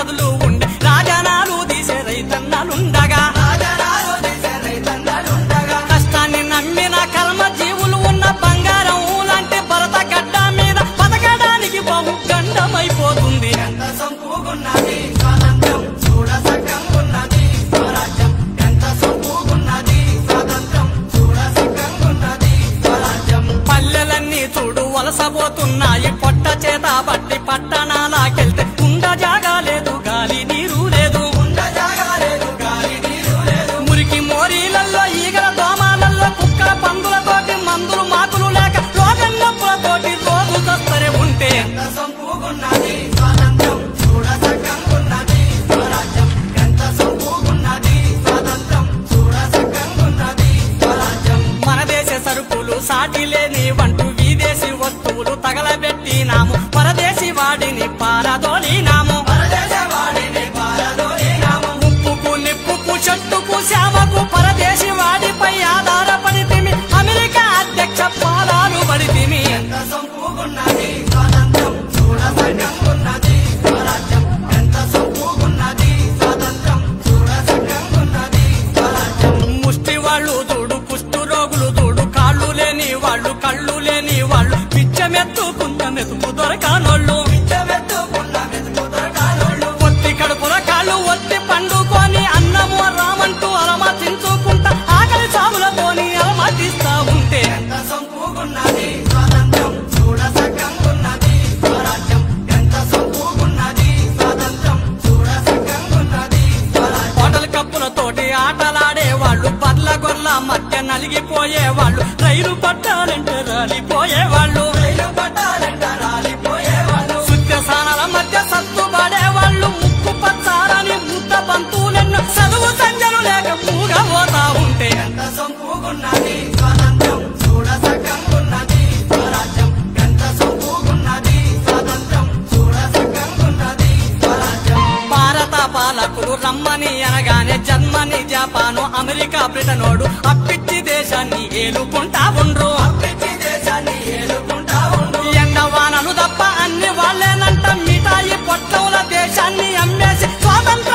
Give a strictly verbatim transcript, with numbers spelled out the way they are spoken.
నదులు ఉండే రాజనాలు తీసే రైతన్నలుండగా కష్టాన్ని నమ్మిన కర్మ జీవులు ఉన్న బంగారం లాంటి భరత గడ్డ మీద బతకడానికి బహు గండమైపోతుంది. ఎంత సంపుగున్నది స్వాతంత్రం చూడ సకంగున్నది స్వరాజ్యం, ఎంత సంపుగున్నది స్వాతంత్రం చూడ సకంగున్నది స్వరాజ్యం. పల్లెలన్నీ చూడు వలసపోతున్నాయి పొట్ట చేత బట్టి పట్టణాలకెళ్తే ఉండ జాగా లేదు గాలి నీరు లేదు, ఉండ జాగా లేదు గాలి నీరు లేదు. మురికి మోరీలల్లో ఈగల దోమాలల్లో కుక్క పందులతోటి మందులు మాకులు లేక రోగన్నప్పులతోటి రోజు దస్తరే ఉంటే ఎంత సంపుగున్నది స్వాతంత్రం చూడ సకంగున్నది స్వరాజ్యం, ఎంత సంపుగున్నది స్వాతంత్రం చూడ సకంగున్నది స్వరాజ్యం. మన దేశ సరుకులు సాటి లేని వంటూ విదేశీ వస్తువులు తగలబెట్టినాము, పరదేశీ వాడిని పారదోలినాము, ఉప్పుకు నిప్పుకు చెట్టుకు శ్యామకు పరదేశీ వాడిపై ఆధారపడితిమి, అమెరికా అధ్యక్ష పాదాలు పడితిమి. ఎంత సంపుగున్నది స్వాతంత్రం చూడ సకంగున్నది స్వరాజ్యం, ఎంత సంపుగున్నది స్వాతంత్రం చూడ సకంగున్నది స్వరాజ్యం. ముష్టి వాళ్ళు చూడు కుష్టు రోగులు చూడు కాళ్ళు లేని వాళ్ళు కళ్ళు లేని వాళ్ళు పిచ్చమెత్తుకున్న మెతుకు దొరకానోళ్ళు, ఒత్తి కడుపుల కాళ్ళు ఒత్తి పండుకొని అన్నము రామంటూ అలమతించుకుంటా ఆకలి సాగులతోని అలమతిస్తా ఉంటే ఎంత సంపుగున్నది స్వాతంత్రం చూడ సకంగున్నది స్వరాజ్యం, ఎంత సంపుగున్నది స్వాతంత్రం చూడ సకంగున్నది స్వరాజ్యం. హోటల్ కప్పులతోటి ఆటలాడే వాళ్ళు పర్ల గొర్ల మధ్య నలిగిపోయే వాళ్ళు, రైలు పట్టాలంటే రాలిపోయేవాళ్ళు, రైలు పట్టాలంటే రాలిపోయేవాళ్ళు. సుత్యసానాల మధ్య సత్తుపడే వాళ్ళు ముక్కు పచ్చారని ముద్ద బంతులెన్నో చదువు సంజలు లేక మూగబోతా ఉంటే ఎంత సంపుగున్నది స్వాతంత్రం చూడ సకంగున్నది స్వరాజ్యం, ఎంత సంపుగున్నది స్వాతంత్రం చూడ సకంగున్నది స్వరాజ్యం. భారత పాలకులు రమ్మని అనగానే జర్మనీ జపాను అమెరికా బ్రిటనోడు అప్పిచ్చి దేశాన్ని ఏలుకుంటా ఉండ్రు, అప్పిచ్చి దేశాన్ని ఏలుకుంటా ఉండ్రు. ఎండవానలు తప్ప అన్ని వాళ్ళేనంట మిఠాయి పొట్టవుల దేశాన్ని అమ్మేసి స్వాతంత్ర